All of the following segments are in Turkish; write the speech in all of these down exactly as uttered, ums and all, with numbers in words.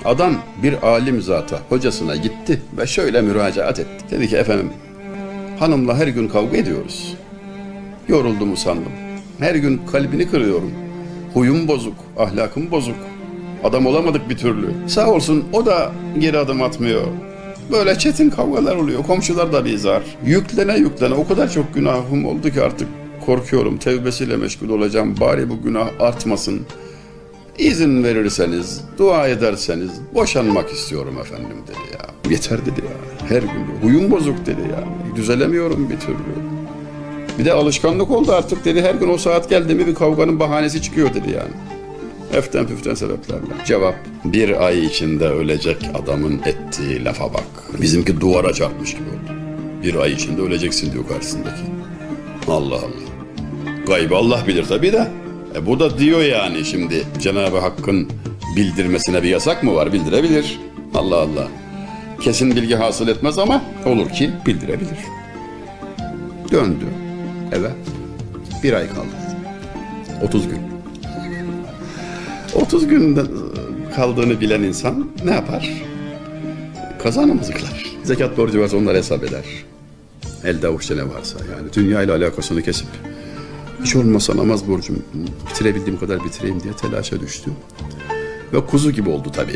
Adam bir alim zata, hocasına gitti ve şöyle müracaat etti. Dedi ki efendim, hanımla her gün kavga ediyoruz. Yoruldum usandım. Her gün kalbini kırıyorum. Huyum bozuk, ahlakım bozuk. Adam olamadık bir türlü. Sağ olsun o da geri adım atmıyor. Böyle çetin kavgalar oluyor. Komşular da bizar. Yüklene yüklene o kadar çok günahım oldu ki artık korkuyorum. Tevbesiyle meşgul olacağım. Bari bu günah artmasın. İzin verirseniz, dua ederseniz boşanmak istiyorum efendim dedi ya. Yeter dedi ya. Her gün huyum bozuk dedi ya. Düzelemiyorum bir türlü. Bir de alışkanlık oldu artık dedi. Her gün o saat geldi mi bir kavganın bahanesi çıkıyor dedi yani. Eften püften sebeplerle. Cevap: bir ay içinde ölecek adamın ettiği lafa bak. Bizimki duvara çarpmış gibi oldu. Bir ay içinde öleceksin diyor karşısındaki. Allah Allah. Gaybı Allah bilir tabii de. E bu da diyor yani şimdi Cenab-ı Hakk'ın bildirmesine bir yasak mı var? Bildirebilir. Allah Allah. Kesin bilgi hasıl etmez ama olur ki bildirebilir. Döndü eve. Bir ay kaldı. Otuz gün. Otuz günden kaldığını bilen insan ne yapar? Kaza namazı kılar. Zekat borcu varsa onları hesap eder. Elde avuçta ne varsa yani dünya ile alakasını kesip hiç olmazsa namaz borcumu bitirebildiğim kadar bitireyim diye telaşa düştü. Ve kuzu gibi oldu tabii.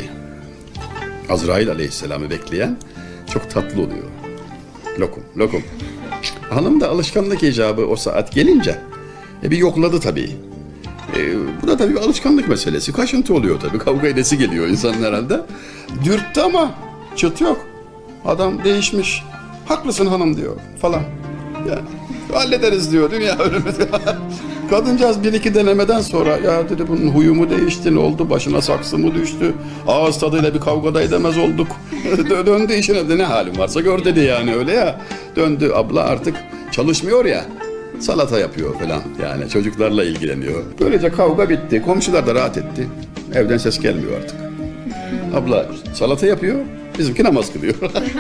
Azrail aleyhisselamı bekleyen çok tatlı oluyor. Lokum, lokum. Hanım da alışkanlık icabı o saat gelince e bir yokladı tabii. E, bu da tabii bir alışkanlık meselesi. Kaşıntı oluyor tabii. Kavga edesi geliyor insanın herhalde. Dürttü ama çıt yok. Adam değişmiş. Haklısın hanım diyor falan. Yani hallederiz diyor. Dünya ölümü. Kadıncağız bir iki denemeden sonra ya dedi bunun huyu mu değişti, ne oldu, başına saksı mı düştü, ağız tadıyla bir kavgada edemez olduk. Döndü işine de ne halim varsa gör dedi yani öyle ya. Döndü abla artık çalışmıyor ya. Salata yapıyor falan yani çocuklarla ilgileniyor. Böylece kavga bitti. Komşular da rahat etti. Evden ses gelmiyor artık. Abla salata yapıyor, bizimki namaz kılıyor.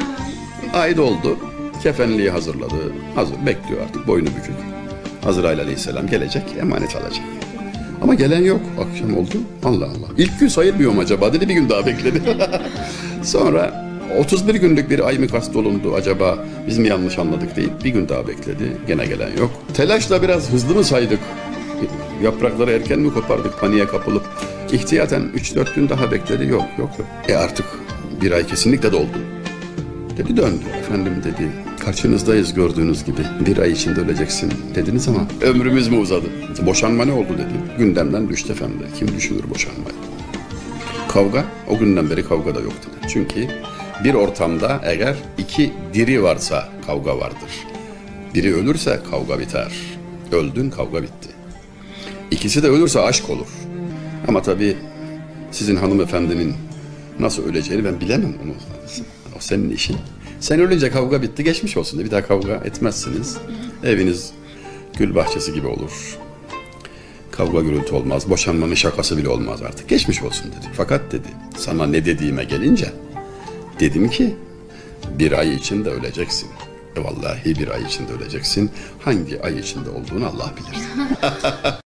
Ait oldu. Kefenliği hazırladı. Hazır bekliyor artık boynu bükük. Azrail aleyhisselam gelecek, emanet alacak. Ama gelen yok. Akşam oldu. Allah Allah. İlk gün sayılmıyor mu acaba dedi, bir gün daha bekledi. Sonra otuz bir günlük bir ay mı kastolundu acaba, biz mi yanlış anladık deyip bir gün daha bekledi. Gene gelen yok. Telaşla biraz hızlı mı saydık? Yaprakları erken mi kopardık paniğe kapılıp? İhtiyaten üç dört gün daha bekledi. Yok yok yok. E artık bir ay kesinlikle doldu. Dedi döndü. Efendim dedi, karşınızdayız gördüğünüz gibi. Bir ay içinde öleceksin dediniz ama ömrümüz mü uzadı? Boşanma ne oldu dedi. Gündemden düştü efendim. Kim düşünür boşanmayı? Kavga, o günden beri kavga da yok dedi. Çünkü bir ortamda eğer iki diri varsa kavga vardır. Biri ölürse kavga biter. Öldün, kavga bitti. İkisi de ölürse aşk olur. Ama tabii sizin hanımefendinin nasıl öleceğini ben bilemem onu. O senin işin. Sen ölünce kavga bitti, geçmiş olsun. Bir daha kavga etmezsiniz. Eviniz gül bahçesi gibi olur. Kavga gürültü olmaz. Boşanmanın şakası bile olmaz artık. Geçmiş olsun dedi. Fakat dedi, sana ne dediğime gelince dedim ki bir ay içinde öleceksin. E vallahi bir ay içinde öleceksin. Hangi ay içinde olduğunu Allah bilir.